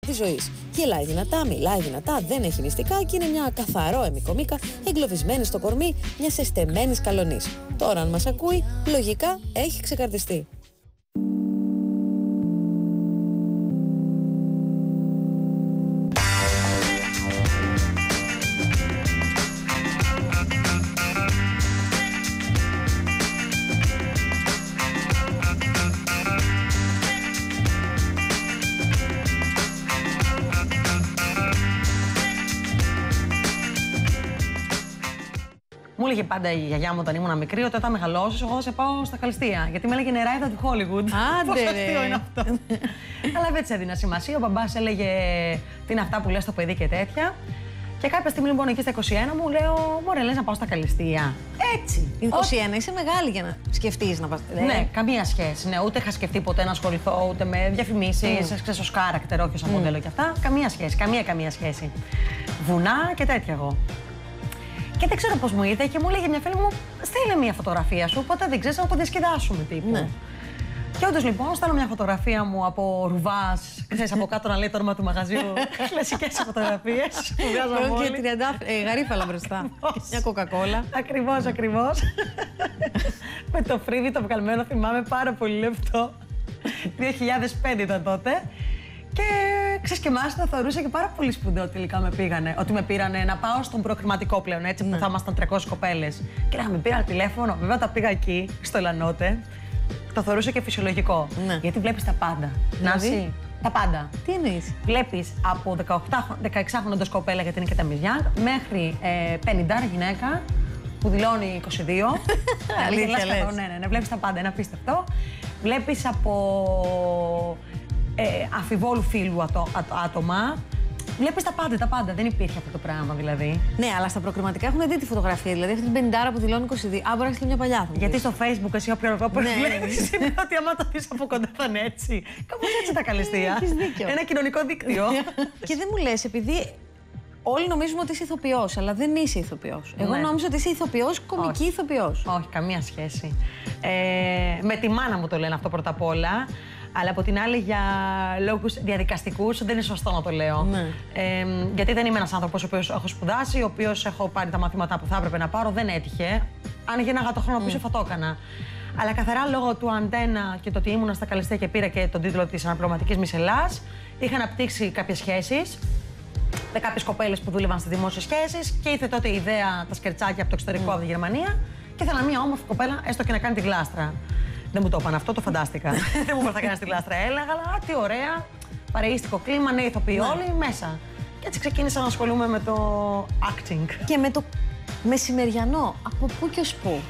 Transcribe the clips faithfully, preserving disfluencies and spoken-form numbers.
της ζωής. Γελάει δυνατά, μιλάει δυνατά, δεν έχει μυστικά και είναι μια καθαρό εμικομίκα εγκλωβισμένη στο κορμί μιας εστεμένης καλονής. Τώρα, αν μας ακούει, λογικά έχει ξεκαρδιστεί. Μου έλεγε πάντα η γιαγιά μου όταν ήμουν μικρή ότι όταν μεγαλώσεις, εγώ θα σε πάω στα Καλυστία. Γιατί με έλεγε νεράιδα του Hollywood. Άντε, πόσο αστείο είναι αυτό. Αλλά δεν της έδινα σημασία. Ο μπαμπάς έλεγε τι είναι αυτά που λες στο παιδί και τέτοια. Και κάποια στιγμή λοιπόν εκεί στα είκοσι ένα μου λέω: μωρέ, λες να πάω στα Καλυστία. Έτσι. είκοσι ένα, είσαι μεγάλη για να σκεφτείς να πας. Ναι, καμία σχέση. Ναι, ούτε είχα σκεφτεί ποτέ να ασχοληθώ ούτε με διαφημίσεις, mm. ξέρεις, ως character, όχι ως mm. μοντέλο και αυτά. Καμία σχέση. Καμία καμία σχέση. Βουνά και τέτοια εγώ. Και δεν ξέρω πώς μου ήρθε και μου έλεγε μια φίλη μου: στείλε μια φωτογραφία σου, οπότε δεν ξέρεις να το διασκεδάσουμε τύπου. Ναι. Και όντως λοιπόν, στέλνω μια φωτογραφία μου από ρουβάς, ξέρεις, από κάτω να λέει το όνομα του μαγαζιού. Κλασικές φωτογραφίες που βγάζαμε όλοι. Και τριάντα ε, γαρίφαλα μπροστά. Μια κοκακόλα. Ακριβώς, ακριβώς. Με το φρύδι το βγαλμένο, θυμάμαι πάρα πολύ λεπτό. δύο χιλιάδες πέντε ήταν τότε. Και ξέρεις, και εμάς το θεωρούσα και πάρα πολύ σπουδαίο τελικά με πήγανε. Ότι με πήρανε να πάω στον προκριματικό πλέον, έτσι, ναι. που θα ήμασταν τριακόσιες κοπέλες. Και να με πήραν τηλέφωνο. Βέβαια, τα πήγα εκεί, στο Ελανότε. Το θεωρούσα και φυσιολογικό. Ναι. Γιατί βλέπεις τα πάντα. Δηλαδή, τα πάντα. Τι εννοείς? Βλέπεις από δεκαεξάχρονη κοπέλα, γιατί είναι και τα μυζιά, μέχρι ε, πενηντάρα γυναίκα που δηλώνει είκοσι δύο. Αλήθεια λες? Ναι, ναι, ναι, βλέπεις τα πάντα, είναι απίστευτο. Βλέπεις από ε, αφιβόλου φύλου άτο, άτο, άτομα. Βλέπεις τα πάντα, τα πάντα. Δεν υπήρχε αυτό το πράγμα δηλαδή. Ναι, αλλά στα προκριματικά έχουν δει τη φωτογραφία. Δηλαδή αυτή την πενηντάρα που δηλώνει είκοσι δύο. Α, μπορεί να στείλει μια παλιά. Γιατί στο Facebook εσύ όποιο αργό που βλέπεις είναι ότι άμα το δεις από κοντά θα είναι έτσι. Κάπως έτσι τα Καλυστία. Έχεις δίκιο. Ένα κοινωνικό δίκτυο. Και δεν μου λες, επειδή όλοι νομίζουμε ότι είσαι ηθοποιός, αλλά δεν είσαι ηθοποιός. Εγώ Ναι. νόμιζα ότι είσαι ηθοποιός, κωμική ηθοποιός. Όχι, καμία σχέση. Ε, με τη μάνα μου το λένε αυτό πρώτα απ' όλα. Αλλά από την άλλη, για λόγους διαδικαστικούς, δεν είναι σωστό να το λέω. Ναι. Ε, γιατί δεν είμαι ένας άνθρωπος ο οποίος έχω σπουδάσει, ο οποίος έχω πάρει τα μαθήματα που θα έπρεπε να πάρω, δεν έτυχε. Αν γίναγα το χρόνο πίσω, mm. θα το έκανα. Αλλά καθαρά λόγω του Αντένα και το ότι ήμουνα στα Καλυστία και πήρα και τον τίτλο της αναπληρωματικής Μισελάς, είχα αναπτύξει κάποιες σχέσεις με κάποιες κοπέλες που δούλευαν στις δημόσιες σχέσεις και ήρθε τότε η ιδέα, τα σκερτσάκια από το εξωτερικό, mm. από τη Γερμανία, και ήθελα μια όμορφη κοπέλα, έστω και να κάνει τη γλάστρα. Δεν μου το είπαν αυτό, το φαντάστηκα. Δεν μου είπαν θα κάνει τη γλάστρα. Έλεγα, αλλά τι ωραία, παρεΐστικο κλίμα, νέοι ηθοποιοί όλοι μέσα. Και έτσι ξεκίνησα να ασχολούμαι με το acting. Και με το μεσημεριανό, από πού και ως πού.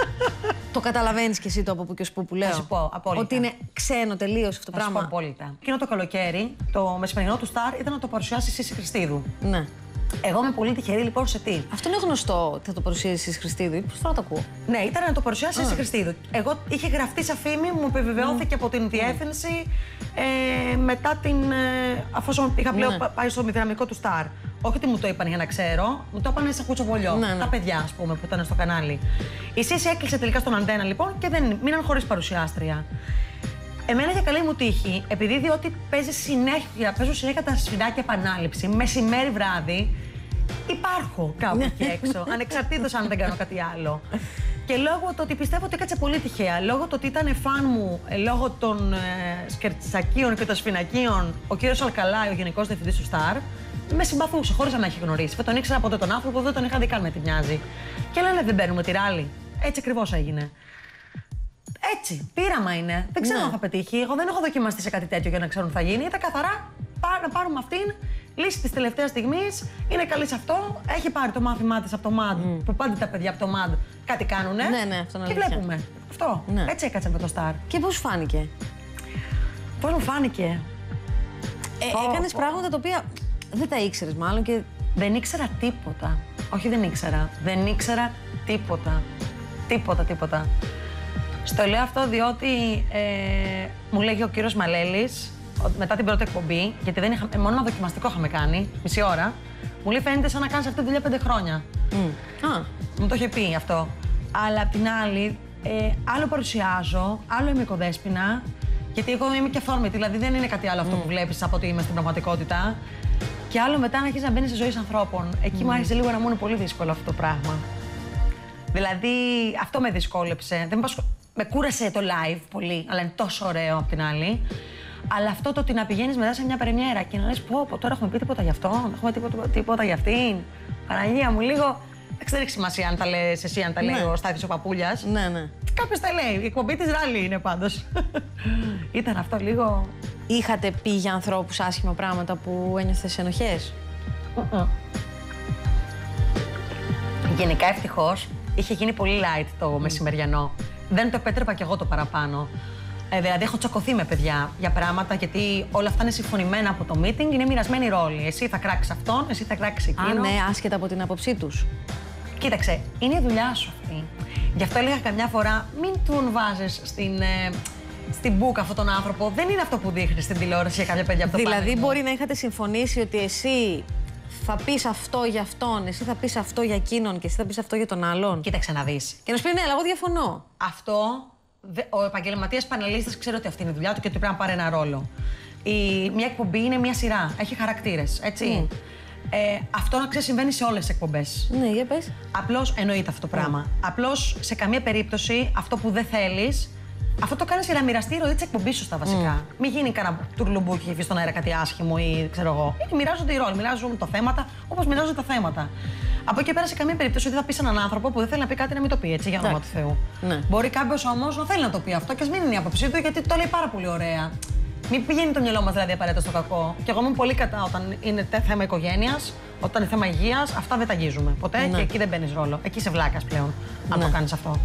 Το καταλαβαίνεις κι εσύ το από πού και ως πού που λέω? Θα σου πω, απόλυτα. Ότι είναι ξένο τελείως αυτό το πράγμα. Θα σου πω απόλυτα. Εκείνο το καλοκαίρι, το μεσημερινό του Σταρ ήταν να το παρουσιάσει η Σύση Χριστίδου. Ναι. Εγώ είμαι πολύ τυχερή λοιπόν σε τι. Αυτό είναι γνωστό ότι θα το παρουσίασει η Σύση Χριστίδου ή πώς φορά το ακούω? Ναι, ήταν να το παρουσιάσει η Σύση Χριστίδου. Εγώ είχε γραφτεί σε φήμη, μου επιβεβαιώθηκε mm. από την διεύθυνση ε, μετά την. Ε, αφού είχα πλέον ναι. πάει στο μηδεναμικό του Σταρ. Όχι ότι μου το είπαν για να ξέρω, μου το είπαν σε κουτσοβολιό. Ναι, ναι. Τα παιδιά, ας πούμε, που ήταν στο κανάλι. Η Σύση έκλεισε τελικά στον Αντένα λοιπόν και δεν μείναν χωρίς παρουσιάστρια. Εμένα για καλή μου τύχη, επειδή διότι παίζει συνέχεια, παίζω συνέχεια τα σφινάκια επανάληψη, μεσημέρι βράδυ, υπάρχω κάπου εκεί έξω, ανεξαρτήτως αν δεν κάνω κάτι άλλο. Και λόγω του ότι πιστεύω ότι έκατσε πολύ τυχαία, λόγω του ότι ήταν φαν μου, λόγω των ε, σκερτσακίων και των σφινακίων, ο κύριος Αλκαλάη, ο γενικός διευθυντής του Σταρ, με συμπαθούσε χωρίς να με έχει γνωρίσει. Δεν τον ήξερα ποτέ τον άνθρωπο, δεν τον είχα δει καν με τι μοιάζει. Και λένε δεν παίρνουμε τη ράλη. Έτσι ακριβώς έγινε. Έτσι, πείραμα είναι. Δεν ξέρω ναι. αν θα πετύχει. Εγώ δεν έχω δοκιμαστεί σε κάτι τέτοιο για να ξέρω τι θα γίνει. Ήταν καθαρά πά, να πάρουμε αυτήν, λύση της τελευταίας στιγμής. Είναι καλή σε αυτό. Έχει πάρει το μάθημά της από το μαντ. Mm. Που πάντα τα παιδιά από το μαντ κάτι κάνουνε. Ναι, ναι, αυτό είναι και αλήθεια. βλέπουμε. Αυτό. Ναι. Έτσι έκατσε με το Σταρ. Και πώς φάνηκε? Πώς μου φάνηκε? Ε, oh, έκανες oh. πράγματα τα οποία δεν τα ήξερες μάλλον και. Δεν ήξερα τίποτα. Όχι, δεν ήξερα. Δεν ήξερα τίποτα. Τίποτα, τίποτα. Στο λέω αυτό διότι ε, μου λέγει ο κύριος Μαλέλης, μετά την πρώτη εκπομπή, γιατί δεν είχα, μόνο ένα δοκιμαστικό είχαμε κάνει, μισή ώρα, μου λέει φαίνεται σαν να κάνεις αυτή τη δουλειά πέντε χρόνια. Mm. Α. Μου το είχε πει αυτό. Αλλά απ' την άλλη, ε, άλλο παρουσιάζω, άλλο είμαι οικοδέσποινα Γιατί εγώ είμαι και αυθόρμητη, δηλαδή δεν είναι κάτι άλλο αυτό mm. που βλέπεις από ότι είμαι στην πραγματικότητα. Και άλλο μετά να αρχίσει να μπαίνει σε ζωή ανθρώπων. Εκεί mm. μου άρχισε λίγο να μου είναι πολύ δύσκολο αυτό το πράγμα. Δηλαδή αυτό με δυσκόλεψε. Δεν με, με κούρασε το live πολύ, αλλά είναι τόσο ωραίο απ' την άλλη. Αλλά αυτό το ότι να πηγαίνεις μετά σε μια πρεμιέρα και να λες πω, πω τώρα έχουμε πει τίποτα γι' αυτό, δεν έχουμε τίποτα, τίποτα για αυτήν. Παναγία μου, λίγο. Δεν έχει σημασία αν τα λες εσύ, αν τα λέει ναι. ο Στάθης ο Παπούλιας. Ναι, ναι. Κάποιος τα λέει. Η εκπομπή της Ράλι είναι πάντως. Ήταν αυτό λίγο. Είχατε πει για ανθρώπους άσχημα πράγματα που ένιωθες ενοχές? Mm-mm. Γενικά ευτυχώς είχε γίνει πολύ light το mm. μεσημεριανό. Δεν το επέτρεπα κι εγώ το παραπάνω. Ε, δηλαδή, έχω τσακωθεί με παιδιά για πράγματα, γιατί όλα αυτά είναι συμφωνημένα από το meeting, είναι μοιρασμένοι ρόλοι. Εσύ θα κράξεις αυτόν, εσύ θα κράξεις εκείνο. Α, ναι, άσχετα από την άποψή τους. Κοίταξε, είναι η δουλειά σου αυτή. Γι' αυτό έλεγα καμιά φορά, μην τον βάζεις στην, ε, στην μπουκα αυτόν τον άνθρωπο. Δεν είναι αυτό που δείχνει στην τηλεόραση για κάποια παιδιά από το Δηλαδή, πάνελ. μπορεί να είχατε συμφωνήσει ότι εσύ θα πεις αυτό για αυτόν, εσύ θα πεις αυτό για εκείνον και εσύ θα πεις αυτό για τον άλλον. Κοίταξε να δεις. Και να σου πει, ναι, αλλά εγώ διαφωνώ. Αυτό. Ο επαγγελματίας πανελίστας ξέρει ότι αυτή είναι η δουλειά του και ότι πρέπει να πάρει ένα ρόλο. Η, μια εκπομπή είναι μια σειρά, έχει χαρακτήρες, έτσι. Mm. Ε, αυτό να ξέρει συμβαίνει σε όλες τις εκπομπές. Ναι, για πες. Απλώς εννοείται αυτό το πράγμα. Mm. Απλώς σε καμία περίπτωση αυτό που δεν θέλεις, αυτό το κάνεις για να μοιραστεί η ροή της εκπομπής σου στα βασικά. Mm. Μην γίνει κανένα τουρλουμπούκι και βγει στον αέρα κάτι άσχημο ή ξέρω εγώ. Ε, μοιράζονται οι ρόλοι, μοιράζονται τα θέματα όπως μοιράζονται τα θέματα. Από εκεί πέρα σε καμία περίπτωση ότι θα πει έναν άνθρωπο που δεν θέλει να πει κάτι να μην το πει, έτσι, για όνομα του Θεού. Ναι. Μπορεί κάποιο όμως να θέλει να το πει αυτό και ας μην είναι η άποψή του, γιατί το λέει πάρα πολύ ωραία. Μην πηγαίνει το μυαλό μας δηλαδή απαραίτητα στο κακό. Και εγώ είμαι πολύ κατά όταν είναι θέμα οικογένειας, όταν είναι θέμα υγείας, αυτά δεν τα αγγίζουμε ποτέ ναι. και εκεί δεν μπαίνεις ρόλο. Εκεί είσαι βλάκας πλέον, αν ναι. το κάνεις αυτό.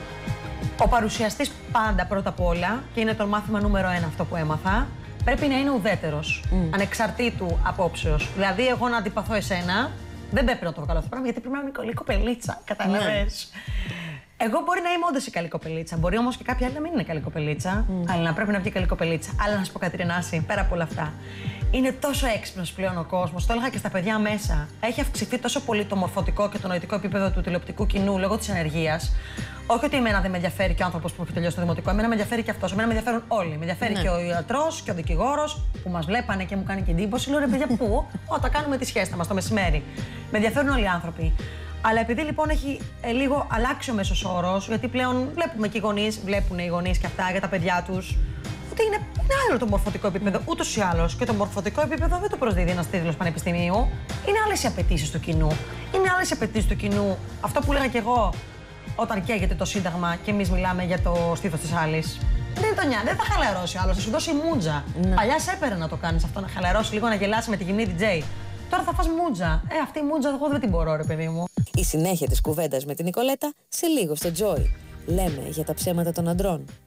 Ο παρουσιαστής πάντα πρώτα απ' όλα, και είναι το μάθημα νούμερο ένα αυτό που έμαθα, πρέπει να είναι ουδέτερος, mm. ανεξαρτήτου απόψεως. Δηλαδή, εγώ να αντιπαθώ εσένα. Δεν πρέπει να το βγάλω αυτό το πράγμα, γιατί πρέπει να είμαι καλή κοπελίτσα. Καταλαβαίνεις. Ναι. Εγώ μπορεί να είμαι όντως η καλή κοπελίτσα. Μπορεί όμως και κάποια άλλη να μην είναι καλή κοπελίτσα, mm. αλλά να πρέπει να βγει καλή κοπελίτσα. Αλλά να σου πω κάτι, Ρενάση, πέρα από όλα αυτά. Είναι τόσο έξυπνος πλέον ο κόσμος. Το έλεγα και στα παιδιά μέσα. Έχει αυξηθεί τόσο πολύ το μορφωτικό και το νοητικό επίπεδο του τηλεοπτικού κοινού λόγω της ενεργείας. Όχι ότι εμένα δεν με ενδιαφέρει και ο άνθρωπος που έχει τελειώσει το δημοτικό, εμένα με ενδιαφέρει και αυτός. Εμένα με ενδιαφέρουν όλοι. Με ενδιαφέρει ναι. και ο ιατρός και ο δικηγόρος που μας βλέπανε και μου κάνει και εντύπωση. Λέω ρε παιδιά, πού? Όταν κάνουμε τη σχέστα μας το μεσημέρι. Με ενδιαφέρουν όλοι οι άνθρωποι. Αλλά επειδή λοιπόν έχει ε, λίγο αλλάξει ο μέσος όρος, γιατί πλέον βλέπουμε και οι γονείς, βλέπουν οι γονείς και αυτά για τα παιδιά τους, ότι είναι, είναι άλλο το μορφωτικό επίπεδο, ούτως ή άλλως. Και το μορφωτικό επίπεδο δεν το προσδίδει ένας τίτλος πανεπιστημίου. Είναι άλλες οι απαιτήσεις του κοινού. Είναι άλλες οι απαιτήσεις του κοινού. Αυτό που έλεγα κι εγώ όταν καίγεται το Σύνταγμα και εμείς μιλάμε για το στήθος της άλλης. Δεν το νοιάζει, δεν θα χαλαρώσει άλλο, θα σου δώσει μούτζα. Ναι. Παλιά σε έπαιρνε να το κάνεις αυτό, να χαλαρώσει λίγο, να γελάσει με τη γυμνή ντι τζέι. Τώρα θα φας μούτζα. Ε, αυτή η μούτζα εγώ δεν την μπορώ, ρε παιδί μου. Η συνέχεια της κουβέντας με την Νικολέτα σε λίγο στο Joy. Λέμε για τα ψέματα των αντρών.